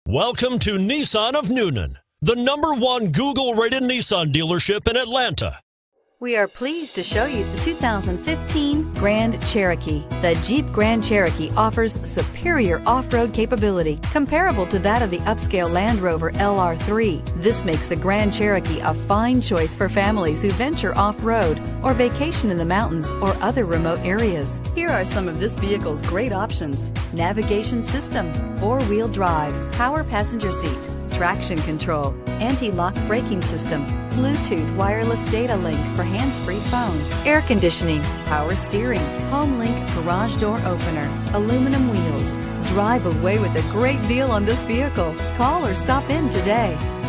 Welcome to Nissan of Newnan, the #1 Google-rated Nissan dealership in Atlanta. We are pleased to show you the 2015 Grand Cherokee. The Jeep Grand Cherokee offers superior off-road capability comparable to that of the upscale Land Rover LR3. This makes the Grand Cherokee a fine choice for families who venture off-road or vacation in the mountains or other remote areas. Here are some of this vehicle's great options: navigation system, 4-wheel drive, power passenger seat, traction control, anti-lock braking system, Bluetooth wireless data link for hands-free phone, air conditioning, power steering, home link garage door opener, aluminum wheels. Drive away with a great deal on this vehicle. Call or stop in today.